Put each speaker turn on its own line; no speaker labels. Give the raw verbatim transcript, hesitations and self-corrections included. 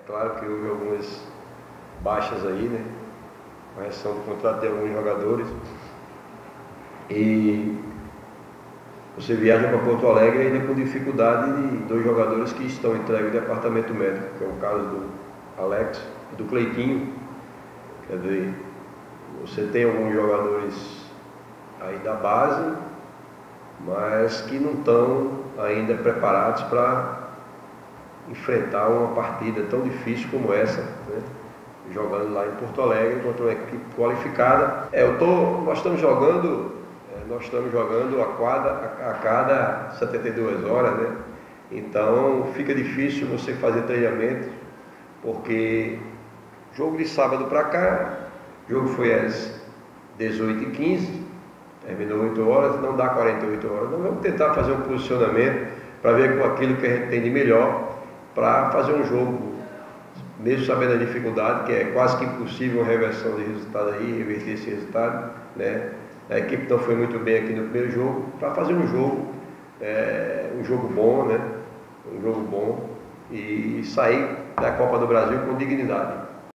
claro que houve algumas baixas aí, né? A reação do contrato de alguns jogadores. E você viaja para Porto Alegre ainda com dificuldade de dois jogadores que estão entregues ao departamento médico, que é o caso do Alex e do Cleitinho. Quer dizer, você tem alguns jogadores aí da base, mas que não estão ainda preparados para enfrentar uma partida tão difícil como essa, né? Jogando lá em Porto Alegre contra uma equipe qualificada. É, eu tô, nós estamos jogando, é, nós estamos jogando a, quadra, a, a cada setenta e duas horas, né? Então fica difícil você fazer treinamento, porque jogo de sábado para cá, o jogo foi às dezoito e quinze, terminou oito horas, não dá quarenta e oito horas. Nós vamos tentar fazer um posicionamento para ver com aquilo que a gente tem de melhor para fazer um jogo, mesmo sabendo a dificuldade, que é quase que impossível uma reversão de resultado aí, reverter esse resultado, né? A equipe não foi muito bem aqui no primeiro jogo, para fazer um jogo, é, um jogo bom, né? Um jogo bom e sair da Copa do Brasil com dignidade.